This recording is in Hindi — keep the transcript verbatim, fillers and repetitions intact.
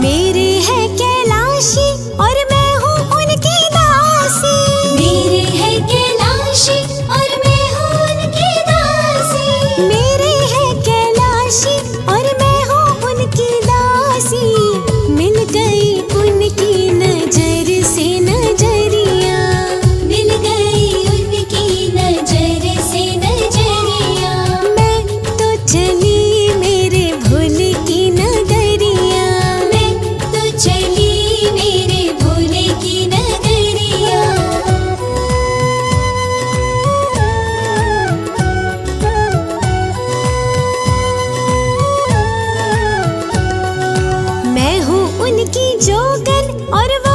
मेरे है कैलाशी और मैं हूँ उनकी दासी। मेरे है कैलाशी और मैं हूँ उनकी दासी। मेरे है कैलाशी और मैं हूँ उनकी दासी। मिल गई उनकी नजर से नजरिया। मिल गई उनकी नजर से नजरिया। मैं तो चली मेरे भोले की नगरिया। मैं तो चली मेरे भोले की नगरिया। मैं हूँ उनकी जोगन और